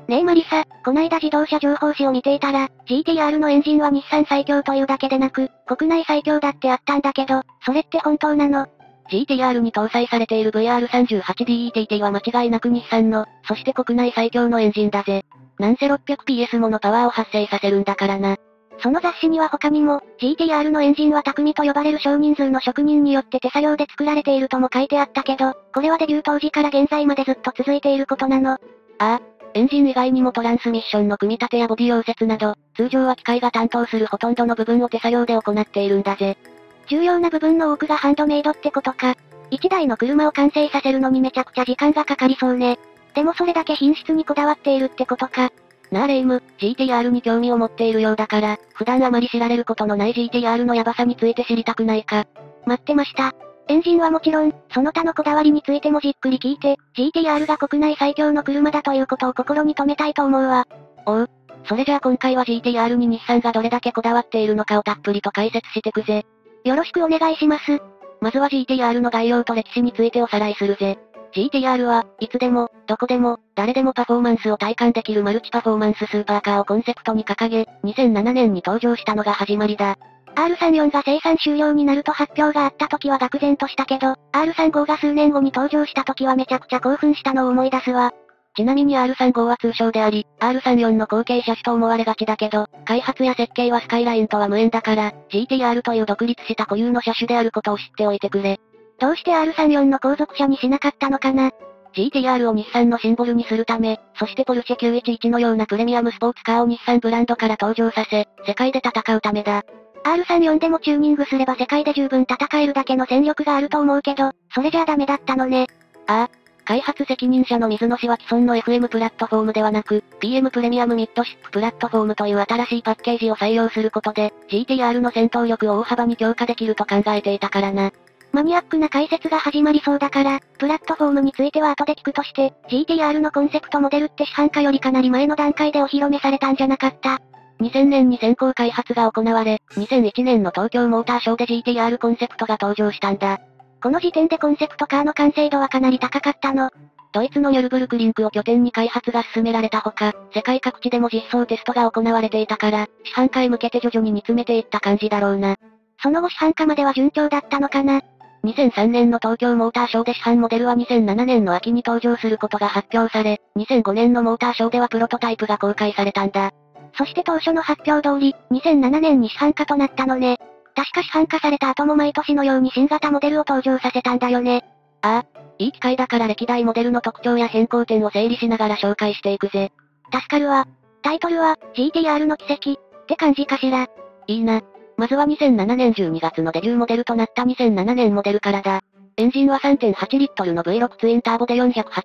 ねえマリサ、こないだ自動車情報誌を見ていたら、GTR のエンジンは日産最強というだけでなく、国内最強だってあったんだけど、それって本当なの？ GTR に搭載されている VR38DETT は間違いなく日産の、そして国内最強のエンジンだぜ。なんせ 600PS ものパワーを発生させるんだからな。 その雑誌には他にも、GTR のエンジンは匠と呼ばれる少人数の職人によって手作業で作られているとも書いてあったけど、これはデビュー当時から現在までずっと続いていることなの？ ああ、エンジン以外にもトランスミッションの組み立てやボディ溶接など、通常は機械が担当するほとんどの部分を手作業で行っているんだぜ。 重要な部分の多くがハンドメイドってことか。一台の車を完成させるのにめちゃくちゃ時間がかかりそうね。でもそれだけ品質にこだわっているってことか。 なあレイム、GTR に興味を持っているようだから、普段あまり知られることのない GTR のヤバさについて知りたくないか？ 待ってました。エンジンはもちろん、その他のこだわりについてもじっくり聞いて、GTR が国内最強の車だということを心に留めたいと思うわ。 おう。それじゃあ今回は GTR に日産がどれだけこだわっているのかをたっぷりと解説してくぜ。 よろしくお願いします。 まずは GTR の概要と歴史についておさらいするぜ。GTR は、いつでも、どこでも、誰でもパフォーマンスを体感できるマルチパフォーマンススーパーカーをコンセプトに掲げ、2007年に登場したのが始まりだ。 R34 が生産終了になると発表があった時は愕然としたけど、R35 が数年後に登場した時はめちゃくちゃ興奮したのを思い出すわ。 ちなみに R35 は通称であり、R34 の後継車種と思われがちだけど、開発や設計はスカイラインとは無縁だから、GTR という独立した固有の車種であることを知っておいてくれ。 どうして R34 の後続車にしなかったのかな？ GTR を日産のシンボルにするため、そしてポルシェ911のようなプレミアムスポーツカーを日産ブランドから登場させ、世界で戦うためだ。 R34 でもチューニングすれば世界で十分戦えるだけの戦力があると思うけど、それじゃあダメだったのね。 ああ。開発責任者の水野氏は既存の FM プラットフォームではなく、PM プレミアムミッドシッププラットフォームという新しいパッケージを採用することで、GTR の戦闘力を大幅に強化できると考えていたからな。 マニアックな解説が始まりそうだから、プラットフォームについては後で聞くとして、GTR のコンセプトモデルって市販化よりかなり前の段階でお披露目されたんじゃなかった？ 2000年に先行開発が行われ、2001年の東京モーターショーで GTR コンセプトが登場したんだ。 この時点でコンセプトカーの完成度はかなり高かったの。 ドイツのニュルブルクリンクを拠点に開発が進められたほか、世界各地でも実装テストが行われていたから、市販化へ向けて徐々に煮詰めていった感じだろうな。 その後市販化までは順調だったのかな？ 2003年の東京モーターショーで市販モデルは2007年の秋に登場することが発表され、2005年のモーターショーではプロトタイプが公開されたんだ。 そして当初の発表通り、2007年に市販化となったのね。確か市販化された後も毎年のように新型モデルを登場させたんだよね。 ああ、いい機会だから歴代モデルの特徴や変更点を整理しながら紹介していくぜ。 助かるわ。タイトルは、GTR の奇跡、って感じかしら。 いいな。まずは2007年12月のデビューモデルとなった2007年モデルからだ。エンジンは 3.8 リットルの V6 ツインターボで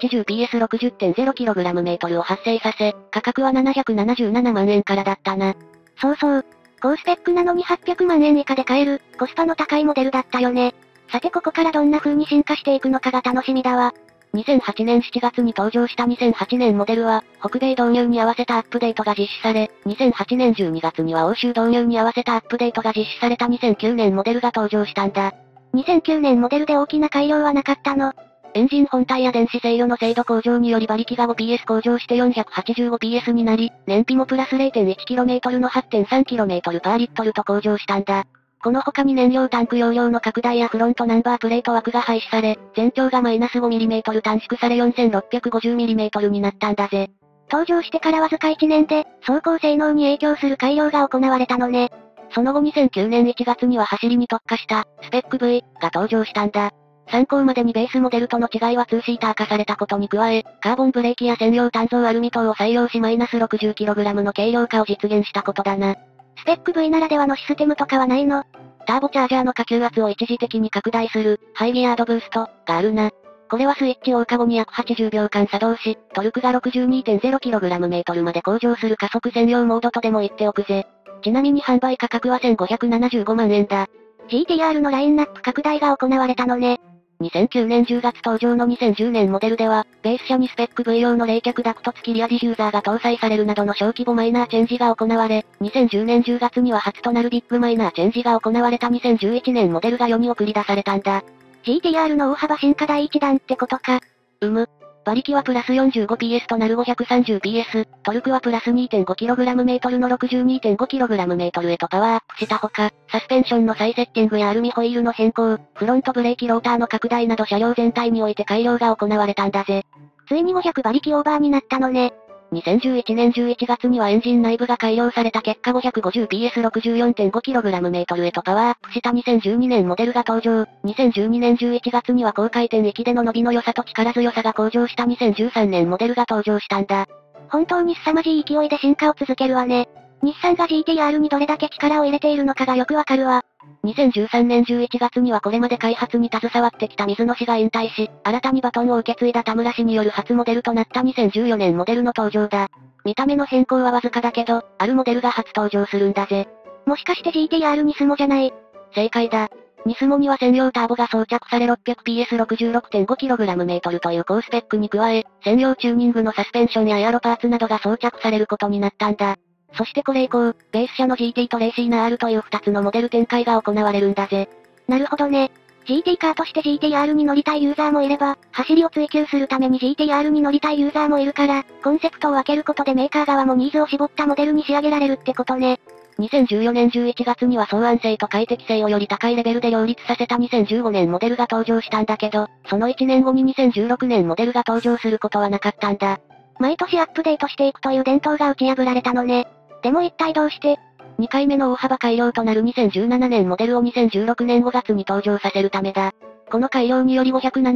480PS60.0kgm を発生させ、価格は777万円からだったな。 そうそう。高スペックなのに800万円以下で買える、コスパの高いモデルだったよね。さてここからどんな風に進化していくのかが楽しみだわ。 2008年7月に登場した2008年モデルは、北米導入に合わせたアップデートが実施され、2008年12月には欧州導入に合わせたアップデートが実施された2009年モデルが登場したんだ。 2009年モデルで大きな改良はなかったの？ エンジン本体や電子制御の精度向上により馬力が 5PS 向上して 485PS になり、燃費もプラス 0.1km の 8.3km パーリットルと向上したんだ。この他に燃料タンク容量の拡大やフロントナンバープレート枠が廃止され、全長がマイナス 5mm 短縮され 4650mm になったんだぜ。 登場してからわずか1年で、走行性能に影響する改良が行われたのね。 その後2009年1月には走りに特化した、スペック V が登場したんだ。参考までにベースモデルとの違いは2シーター化されたことに加え、カーボンブレーキや専用単造アルミ等を採用しマイナス 60kg の軽量化を実現したことだな。 スペック V ならではのシステムとかはないの？ ターボチャージャーの下級圧を一時的に拡大する、ハイギアードブースト、があるな。これはスイッチを押下後に約80秒間作動し、トルクが 62.0kgm まで向上する加速専用モードとでも言っておくぜ。ちなみに販売価格は1575万円だ。 GTR のラインナップ拡大が行われたのね。 2009年10月登場の2010年モデルでは、ベース車にスペック V 用の冷却ダクト付きリアディフューザーが搭載されるなどの小規模マイナーチェンジが行われ、2010年10月には初となるビッグマイナーチェンジが行われた2011年モデルが世に送り出されたんだ。 GTR の大幅進化第一弾ってことか。 パ馬力はプラス 45PS となる 530PS、トルクはプラス 2.5kgm の 62.5kgm へとパワーアップしたほか、サスペンションの再セッティングやアルミホイールの変更、フロントブレーキローターの拡大など車両全体において改良が行われたんだぜ。 ついに500馬力オーバーになったのね。 2011年11月にはエンジン内部が改良された結果 550PS64.5kgm へとパワーアップした2012年モデルが登場。2012年11月には高回転域での伸びの良さと力強さが向上した2013年モデルが登場したんだ。 本当に凄まじい勢いで進化を続けるわね。日産が GTR にどれだけ力を入れているのかがよくわかるわ。 2013年11月にはこれまで開発に携わってきた水野氏が引退し、新たにバトンを受け継いだ田村氏による初モデルとなった2014年モデルの登場だ。見た目の変更はわずかだけど、あるモデルが初登場するんだぜ。 もしかして GTR ニスモじゃない？ 正解だ。ニスモには専用ターボが装着され 600PS66.5kgm という高スペックに加え、専用チューニングのサスペンションやエアロパーツなどが装着されることになったんだ。そしてこれ以降、ベース車の GT とレーシーナ R という2つのモデル展開が行われるんだぜ。 なるほどね。GT カーとして GTR に乗りたいユーザーもいれば、走りを追求するために GTR に乗りたいユーザーもいるから、コンセプトを分けることでメーカー側もニーズを絞ったモデルに仕上げられるってことね。 2014年11月には騒音性と快適性をより高いレベルで両立させた2015年モデルが登場したんだけど、その1年後に2016年モデルが登場することはなかったんだ。 毎年アップデートしていくという伝統が打ち破られたのね。でも一体どうして 2回目の大幅改良となる2017年モデルを2016年5月に登場させるためだ。この改良により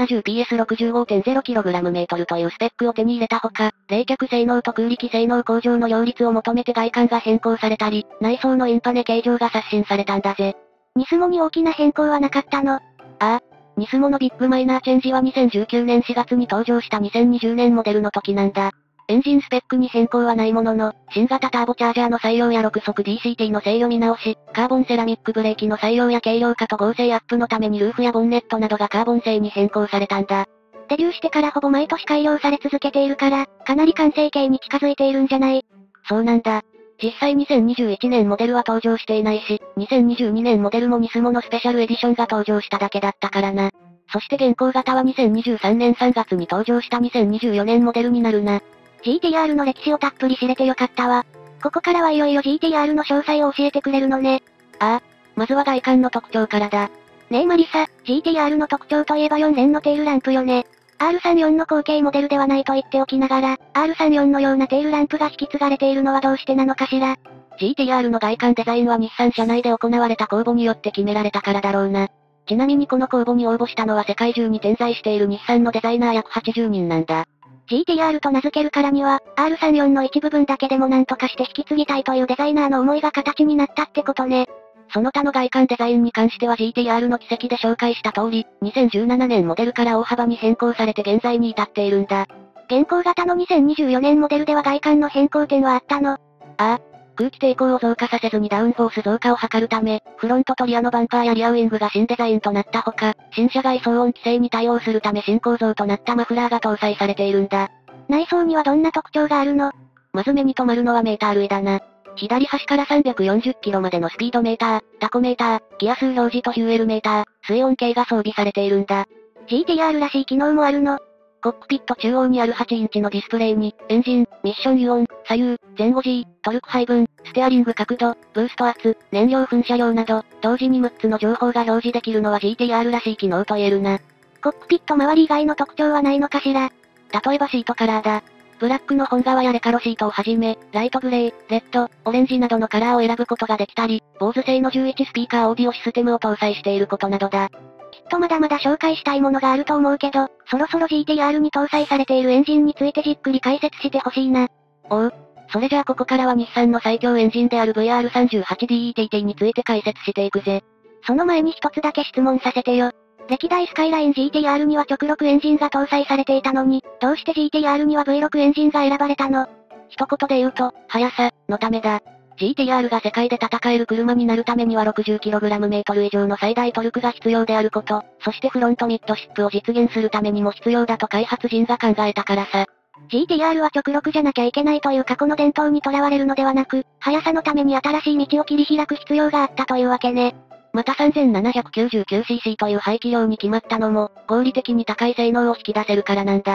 570PS65.0kgm というスペックを手に入れたほか、冷却性能と空力性能向上の両立を求めて外観が変更されたり、内装のインパネ形状が刷新されたんだぜ。 ニスモに大きな変更はなかったの？ ああ。ニスモのビッグマイナーチェンジは2019年4月に登場した2020年モデルの時なんだ。エンジンスペックに変更はないものの、新型ターボチャージャーの採用や6速 DCT の制御見直し、カーボンセラミックブレーキの採用や軽量化と合成アップのためにルーフやボンネットなどがカーボン製に変更されたんだ。 デビューしてからほぼ毎年改良され続けているから、かなり完成形に近づいているんじゃない？ そうなんだ。実際2021年モデルは登場していないし、2022年モデルもニスモのスペシャルエディションが登場しただけだったからな。そして現行型は2023年3月に登場した2024年モデルになるな。 GTR の歴史をたっぷり知れてよかったわ。ここからはいよいよ GTR の詳細を教えてくれるのね。 ああ。まずは外観の特徴からだ。 ねえマリサ、GTR の特徴といえば4連のテールランプよね。R34 の後継モデルではないと言っておきながら、R34 のようなテールランプが引き継がれているのはどうしてなのかしら。 GTR の外観デザインは日産社内で行われた公募によって決められたからだろうな。ちなみにこの公募に応募したのは世界中に点在している日産のデザイナー約80人なんだ。 GTR と名付けるからには、R34 の一部分だけでも何とかして引き継ぎたいというデザイナーの思いが形になったってことね。 その他の外観デザインに関しては GTR の軌跡で紹介した通り、2017年モデルから大幅に変更されて現在に至っているんだ。 現行型の2024年モデルでは外観の変更点はあったの？ ああ。空気抵抗を増加させずにダウンフォース増加を図るため、フロントとリアのバンパーやリアウィングが新デザインとなったほか、新車外騒音規制に対応するため新構造となったマフラーが搭載されているんだ。 内装にはどんな特徴があるの？ まず目に留まるのはメーター類だな。左端から340キロまでのスピードメーター、タコメーター、ギア数表示とフューエルメーター、水温計が装備されているんだ。 GTR らしい機能もあるの？ コックピット中央にある8インチのディスプレイに、エンジン、ミッション油温、左右、前後 G、トルク配分、ステアリング角度、ブースト圧、燃料噴射量など、同時に6つの情報が表示できるのは GTR らしい機能と言えるな。 コックピット周り以外の特徴はないのかしら？ 例えばシートカラーだ。ブラックの本革やレカロシートをはじめ、ライトグレー、レッド、オレンジなどのカラーを選ぶことができたり、坊主製の11スピーカーオーディオシステムを搭載していることなどだ。 きっとまだまだ紹介したいものがあると思うけど、そろそろ GTR に搭載されているエンジンについてじっくり解説してほしいな。 おう。それじゃあここからは日産の最強エンジンである VR38DETT について解説していくぜ。 その前に一つだけ質問させてよ。歴代スカイライン GTR には直6エンジンが搭載されていたのに、どうして GTR には V6 エンジンが選ばれたの？ 一言で言うと、速さ、のためだ。GTR が世界で戦える車になるためには 60kgm 以上の最大トルクが必要であること、そしてフロントミッドシップを実現するためにも必要だと開発陣が考えたからさ。 GTR は直6じゃなきゃいけないという過去の伝統にとらわれるのではなく、速さのために新しい道を切り開く必要があったというわけね。 また 3799cc という排気量に決まったのも、合理的に高い性能を引き出せるからなんだ。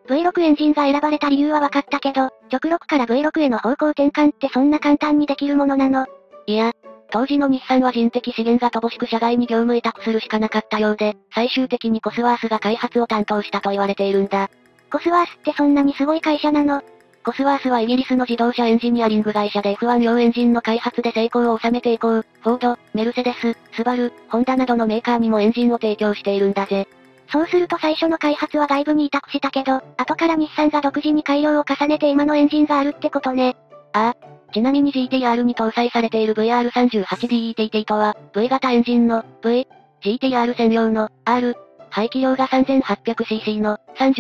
V6 エンジンが選ばれた理由は分かったけど、直6から V6 への方向転換ってそんな簡単にできるものなの？ いや、当時の日産は人的資源が乏しく社外に業務委託するしかなかったようで、最終的にコスワースが開発を担当したと言われているんだ。 コスワースってそんなにすごい会社なの？ コスワースはイギリスの自動車エンジニアリング会社で F1 用エンジンの開発で成功を収めて以降、フォード、メルセデス、スバル、ホンダなどのメーカーにもエンジンを提供しているんだぜ。 そうすると最初の開発は外部に委託したけど、後から日産が独自に改良を重ねて今のエンジンがあるってことね。 ああ。ちなみに GTR に搭載されている VR38DETT とは、V 型エンジンの V、GTR 専用の R、排気量が 3800cc の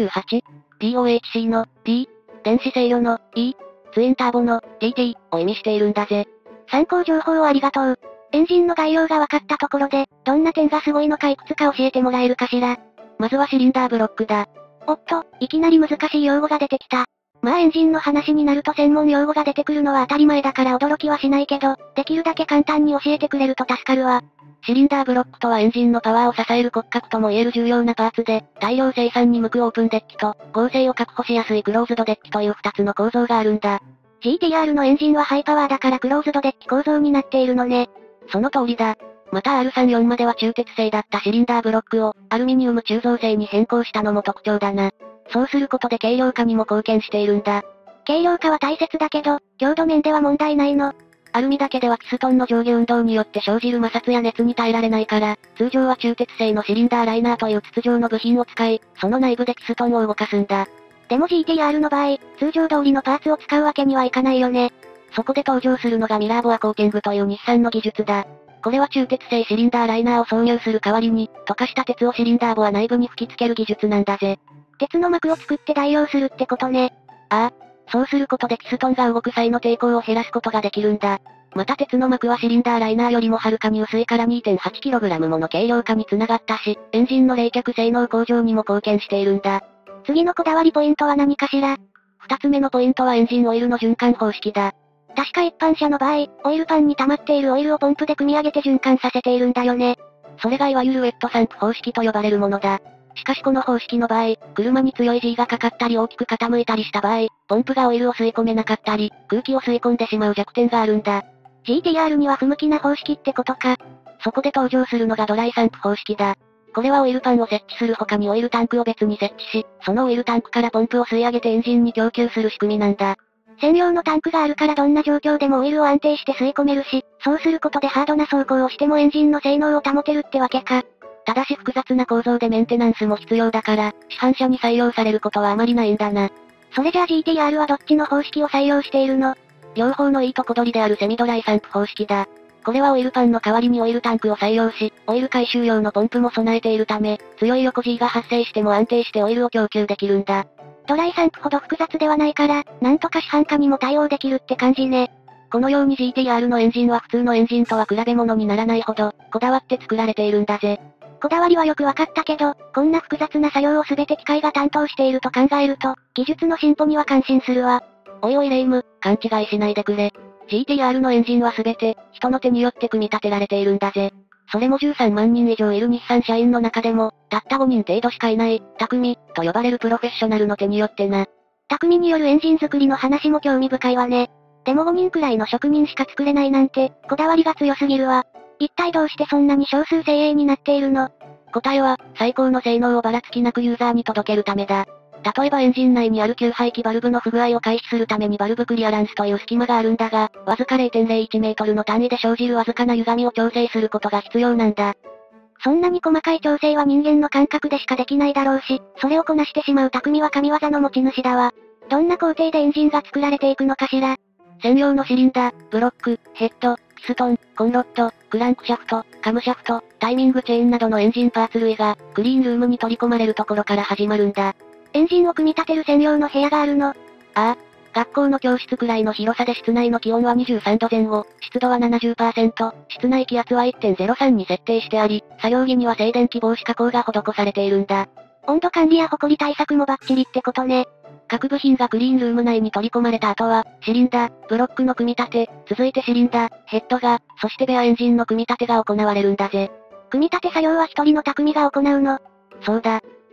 38、DOHC の D、電子制御の E、ツインターボの TT を意味しているんだぜ。 参考情報をありがとう。エンジンの概要が分かったところで、どんな点がすごいのかいくつか教えてもらえるかしら。 まずはシリンダーブロックだ。 おっと、いきなり難しい用語が出てきた。まあエンジンの話になると専門用語が出てくるのは当たり前だから驚きはしないけど、できるだけ簡単に教えてくれると助かるわ。 シリンダーブロックとはエンジンのパワーを支える骨格とも言える重要なパーツで、大量生産に向くオープンデッキと、剛性を確保しやすいクローズドデッキという2つの構造があるんだ。 GTR のエンジンはハイパワーだからクローズドデッキ構造になっているのね。 その通りだ。また R34 までは鋳鉄製だったシリンダーブロックを、アルミニウム鋳造製に変更したのも特徴だな。そうすることで軽量化にも貢献しているんだ。 軽量化は大切だけど、強度面では問題ないの？ アルミだけではピストンの上下運動によって生じる摩擦や熱に耐えられないから、通常は鋳鉄製のシリンダーライナーという筒状の部品を使い、その内部でピストンを動かすんだ。 でも GTR の場合、通常通りのパーツを使うわけにはいかないよね。 そこで登場するのがミラーボアコーティングという日産の技術だ。これは鋳鉄製シリンダーライナーを挿入する代わりに、溶かした鉄をシリンダーボア内部に吹き付ける技術なんだぜ。 鉄の膜を作って代用するってことね。 ああ。そうすることでピストンが動く際の抵抗を減らすことができるんだ。また鉄の膜はシリンダーライナーよりもはるかに薄いから 2.8kg もの軽量化につながったし、エンジンの冷却性能向上にも貢献しているんだ。 次のこだわりポイントは何かしら？ 二つ目のポイントはエンジンオイルの循環方式だ。 確か一般車の場合、オイルパンに溜まっているオイルをポンプで組み上げて循環させているんだよね。 それがいわゆるウェットサンプ方式と呼ばれるものだ。しかしこの方式の場合、車に強い G がかかったり大きく傾いたりした場合、ポンプがオイルを吸い込めなかったり、空気を吸い込んでしまう弱点があるんだ。 GTR には不向きな方式ってことか。 そこで登場するのがドライサンプ方式だ。これはオイルパンを設置する他にオイルタンクを別に設置し、そのオイルタンクからポンプを吸い上げてエンジンに供給する仕組みなんだ。 専用のタンクがあるからどんな状況でもオイルを安定して吸い込めるし、そうすることでハードな走行をしてもエンジンの性能を保てるってわけか。 ただし複雑な構造でメンテナンスも必要だから、市販車に採用されることはあまりないんだな。 それじゃあ GTR はどっちの方式を採用しているの？ 両方のいいとこ取りであるセミドライサンプ方式だ。これはオイルパンの代わりにオイルタンクを採用し、オイル回収用のポンプも備えているため、強い横 G が発生しても安定してオイルを供給できるんだ。 ドライサンプほど複雑ではないから、なんとか市販化にも対応できるって感じね。 このように GTR のエンジンは普通のエンジンとは比べ物にならないほど、こだわって作られているんだぜ。 こだわりはよくわかったけど、こんな複雑な作業をすべて機械が担当していると考えると、技術の進歩には感心するわ。 おいおいレイム、勘違いしないでくれ。GTR のエンジンはすべて、人の手によって組み立てられているんだぜ。それも13万人以上いる日産社員の中でも、たった5人程度しかいない、匠、と呼ばれるプロフェッショナルの手によってな。 匠によるエンジン作りの話も興味深いわね。でも5人くらいの職人しか作れないなんて、こだわりが強すぎるわ。一体どうしてそんなに少数精鋭になっているの？ 答えは、最高の性能をばらつきなくユーザーに届けるためだ。例えばエンジン内にある給排気バルブの不具合を回避するためにバルブクリアランスという隙間があるんだが、わずか 0.01 メートルの単位で生じるわずかな歪みを調整することが必要なんだ。 そんなに細かい調整は人間の感覚でしかできないだろうし、それをこなしてしまう匠は神業の持ち主だわ。どんな工程でエンジンが作られていくのかしら？ 専用のシリンダー、ブロック、ヘッド、ピストン、コンロッド、クランクシャフト、カムシャフト、タイミングチェーンなどのエンジンパーツ類が、クリーンルームに取り込まれるところから始まるんだ。 エンジンを組み立てる専用の部屋があるの？ ああ。学校の教室くらいの広さで室内の気温は23度前後、湿度は 70%、室内気圧は 1.03 に設定してあり、作業着には静電気防止加工が施されているんだ。 温度管理や埃対策もバッチリってことね。 各部品がクリーンルーム内に取り込まれた後は、シリンダー、ブロックの組み立て、続いてシリンダー、ヘッドが、そしてベアエンジンの組み立てが行われるんだぜ。 組み立て作業は一人の匠が行うの？ そうだ。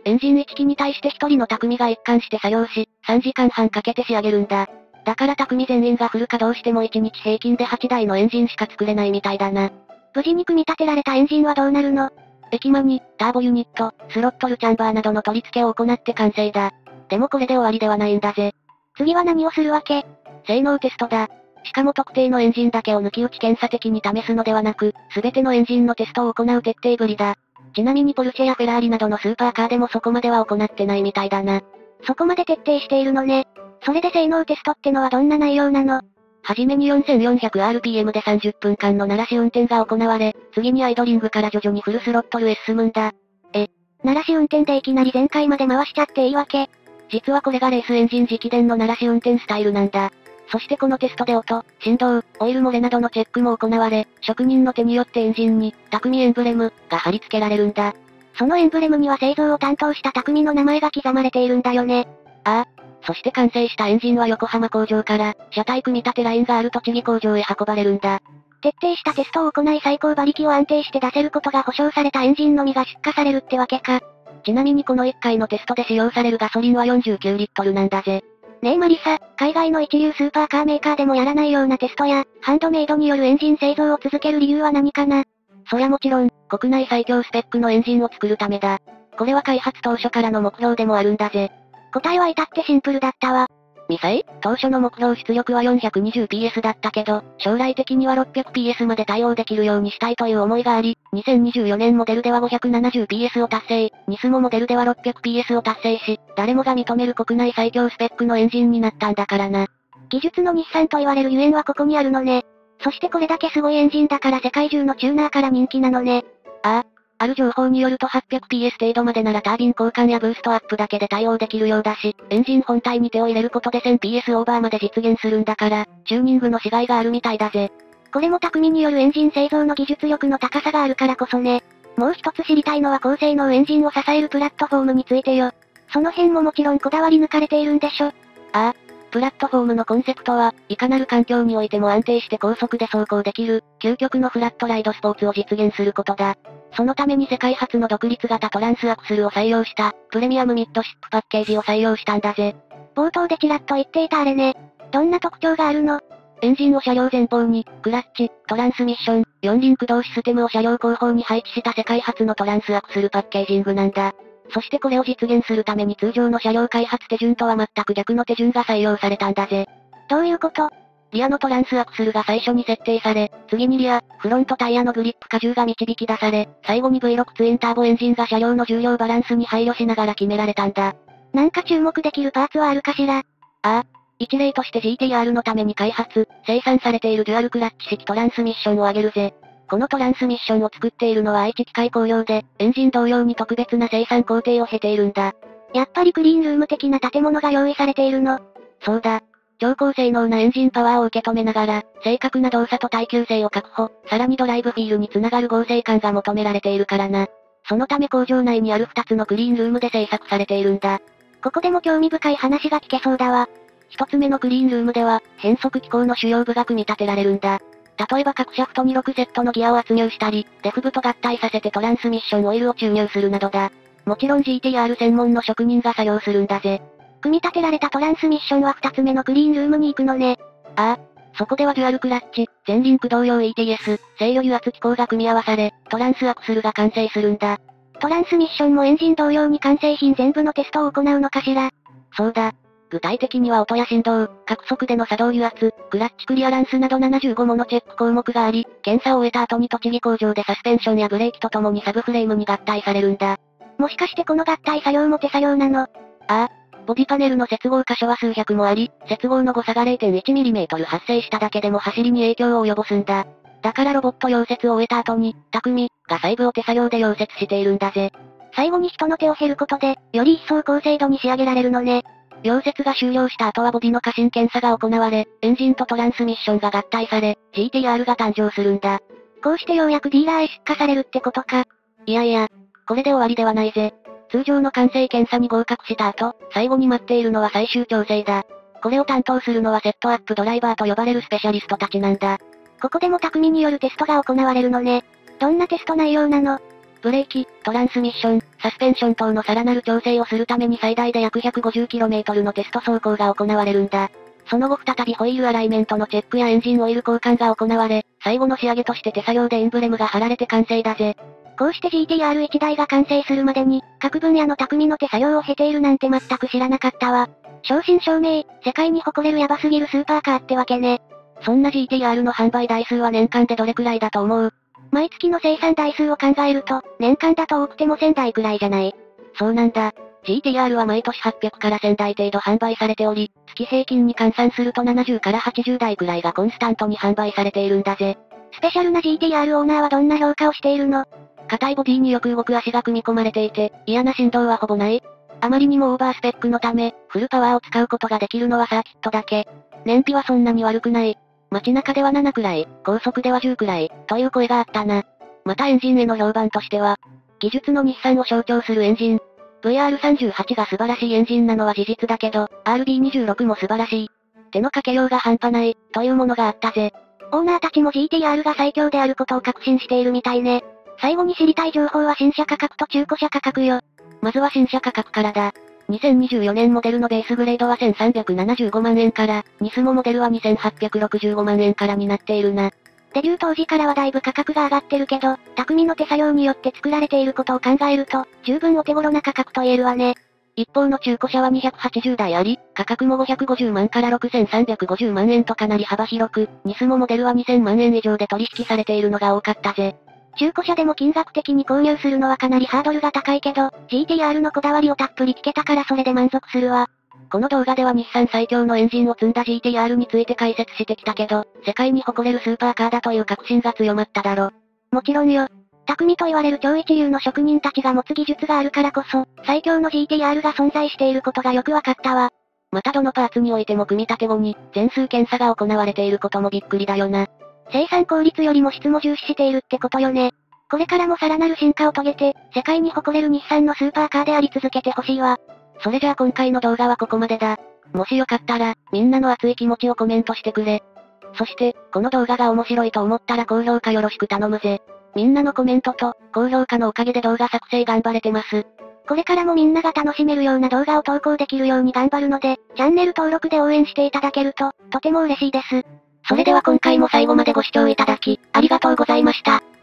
エンジン1機に対して1人の匠が一貫して作業し、3時間半かけて仕上げるんだ。だから匠全員がフル稼働しても1日平均で8台のエンジンしか作れないみたいだな。 無事に組み立てられたエンジンはどうなるの？ 液間に、ターボユニット、スロットルチャンバーなどの取り付けを行って完成だ。でもこれで終わりではないんだぜ。 次は何をするわけ？ 性能テストだ。しかも特定のエンジンだけを抜き打ち検査的に試すのではなく、すべてのエンジンのテストを行う徹底ぶりだ。ちなみにポルシェやフェラーリなどのスーパーカーでもそこまでは行ってないみたいだな。 そこまで徹底しているのね。それで性能テストってのはどんな内容なの？ はじめに 4400rpm で30分間の鳴らし運転が行われ、次にアイドリングから徐々にフルスロットルへ進むんだ。 鳴らし運転でいきなり全開まで回しちゃっていいわけ？ 実はこれがレースエンジン直伝の鳴らし運転スタイルなんだ。そしてこのテストで音、振動、オイル漏れなどのチェックも行われ、職人の手によってエンジンに、匠エンブレム、が貼り付けられるんだ。 そのエンブレムには製造を担当した匠の名前が刻まれているんだよね。 ああ。そして完成したエンジンは横浜工場から、車体組み立てラインがある栃木工場へ運ばれるんだ。 徹底したテストを行い最高馬力を安定して出せることが保証されたエンジンのみが出荷されるってわけか。 ちなみにこの1回のテストで使用されるガソリンは49リットルなんだぜ。 ねえマリサ、海外の一流スーパーカーメーカーでもやらないようなテストや、ハンドメイドによるエンジン製造を続ける理由は何かな？ そりゃもちろん、国内最強スペックのエンジンを作るためだ。これは開発当初からの目標でもあるんだぜ。 答えは至ってシンプルだったわ。 ミサイ？当初の目標出力は 420PS だったけど、将来的には 600PS まで対応できるようにしたいという思いがあり、2024年モデルでは 570PS を達成、ニスモモデルでは 600PS を達成し、誰もが認める国内最強スペックのエンジンになったんだからな。 技術の日産と言われるゆえんはここにあるのね。そしてこれだけすごいエンジンだから世界中のチューナーから人気なのね。 ああ。ある情報によると 800PS 程度までならタービン交換やブーストアップだけで対応できるようだし、エンジン本体に手を入れることで 1000PS オーバーまで実現するんだから、チューニングのしがいがあるみたいだぜ。 これも匠によるエンジン製造の技術力の高さがあるからこそね。もう一つ知りたいのは高性能エンジンを支えるプラットフォームについてよ。その辺ももちろんこだわり抜かれているんでしょ？ ああ。プラットフォームのコンセプトは、いかなる環境においても安定して高速で走行できる、究極のフラットライドスポーツを実現することだ。そのために世界初の独立型トランスアクスルを採用した、プレミアムミッドシップパッケージを採用したんだぜ。 冒頭でちらっと言っていたあれね。どんな特徴があるの？ エンジンを車両前方に、クラッチ、トランスミッション、四輪駆動システムを車両後方に配置した世界初のトランスアクスルパッケージングなんだ。そしてこれを実現するために通常の車両開発手順とは全く逆の手順が採用されたんだぜ。 どういうこと？ リアのトランスアクスルが最初に設定され、次にリア、フロントタイヤのグリップ荷重が導き出され、最後に V6 ツインターボエンジンが車両の重量バランスに配慮しながら決められたんだ。 なんか注目できるパーツはあるかしら？ ああ。一例として GTR のために開発、生産されているデュアルクラッチ式トランスミッションを挙げるぜ。このトランスミッションを作っているのは愛知機械工業で、エンジン同様に特別な生産工程を経ているんだ。 やっぱりクリーンルーム的な建物が用意されているの？ そうだ。超高性能なエンジンパワーを受け止めながら、正確な動作と耐久性を確保、さらにドライブフィールにつながる合成感が求められているからな。そのため工場内にある2つのクリーンルームで製作されているんだ。 ここでも興味深い話が聞けそうだわ。 一つ目のクリーンルームでは、変速機構の主要部が組み立てられるんだ。例えば各シャフトに6セットのギアを圧入したり、デフ部と合体させてトランスミッションオイルを注入するなどだ。もちろん GTR 専門の職人が作業するんだぜ。 組み立てられたトランスミッションは2つ目のクリーンルームに行くのね。 ああ。そこではデュアルクラッチ、前輪駆動用 ETS、制御油圧機構が組み合わされ、トランスアクスルが完成するんだ。 トランスミッションもエンジン同様に完成品全部のテストを行うのかしら？ そうだ。具体的には音や振動、各速での作動油圧、クラッチクリアランスなど75ものチェック項目があり、検査を終えた後に栃木工場でサスペンションやブレーキとともにサブフレームに合体されるんだ。 もしかしてこの合体作業も手作業なの？ ああ。ボディパネルの接合箇所は数百もあり、接合の誤差が 0.1mm 発生しただけでも走りに影響を及ぼすんだ。だからロボット溶接を終えた後に、匠が細部を手作業で溶接しているんだぜ。 最後に人の手を経ることで、より一層高精度に仕上げられるのね。 溶接が終了した後はボディの過信検査が行われ、エンジンとトランスミッションが合体され、GTR が誕生するんだ。 こうしてようやくディーラーへ出荷されるってことか。 いやいや、これで終わりではないぜ。通常の完成検査に合格した後、最後に待っているのは最終調整だ。これを担当するのはセットアップドライバーと呼ばれるスペシャリストたちなんだ。 ここでも匠によるテストが行われるのね。どんなテスト内容なの？ ブレーキ、トランスミッション、サスペンション等のさらなる調整をするために最大で約 150km のテスト走行が行われるんだ。その後再びホイールアライメントのチェックやエンジンオイル交換が行われ、最後の仕上げとして手作業でエンブレムが貼られて完成だぜ。 こうして GTR1 台が完成するまでに、各分野の匠の手作業を経ているなんて全く知らなかったわ。正真正銘、世界に誇れるヤバすぎるスーパーカーってわけね。 そんな GTR の販売台数は年間でどれくらいだと思う？ 毎月の生産台数を考えると、年間だと多くても1000台くらいじゃない？ そうなんだ。GTR は毎年800から1000台程度販売されており、月平均に換算すると70から80台くらいがコンスタントに販売されているんだぜ。 スペシャルな GTR オーナーはどんな評価をしているの？ 硬いボディによく動く足が組み込まれていて、嫌な振動はほぼない。あまりにもオーバースペックのため、フルパワーを使うことができるのはサーキットだけ。燃費はそんなに悪くない。街中では7くらい、高速では10くらい、という声があったな。またエンジンへの評判としては、技術の日産を象徴するエンジン。VR38 が素晴らしいエンジンなのは事実だけど、RB26 も素晴らしい。手のかけようが半端ない、というものがあったぜ。 オーナーたちも GTR が最強であることを確信しているみたいね。最後に知りたい情報は新車価格と中古車価格よ。 まずは新車価格からだ。2024年モデルのベースグレードは1375万円から、ニスモモデルは2865万円からになっているな。 デビュー当時からはだいぶ価格が上がってるけど、匠の手作業によって作られていることを考えると、十分お手頃な価格と言えるわね。 一方の中古車は280台あり、価格も550万から6350万円とかなり幅広く、ニスモモデルは2000万円以上で取引されているのが多かったぜ。 中古車でも金額的に購入するのはかなりハードルが高いけど、GTR のこだわりをたっぷり聞けたからそれで満足するわ。 この動画では日産最強のエンジンを積んだ GTR について解説してきたけど、世界に誇れるスーパーカーだという確信が強まっただろ。 もちろんよ。匠と言われる超一流の職人たちが持つ技術があるからこそ、最強の GTR が存在していることがよくわかったわ。 またどのパーツにおいても組み立て後に、全数検査が行われていることもびっくりだよな。 生産効率よりも質も重視しているってことよね。これからもさらなる進化を遂げて、世界に誇れる日産のスーパーカーであり続けてほしいわ。 それじゃあ今回の動画はここまでだ。もしよかったら、みんなの熱い気持ちをコメントしてくれ。そして、この動画が面白いと思ったら高評価よろしく頼むぜ。みんなのコメントと、高評価のおかげで動画作成頑張れてます。 これからもみんなが楽しめるような動画を投稿できるように頑張るので、チャンネル登録で応援していただけると、とても嬉しいです。 それでは今回も最後までご視聴いただき、ありがとうございました。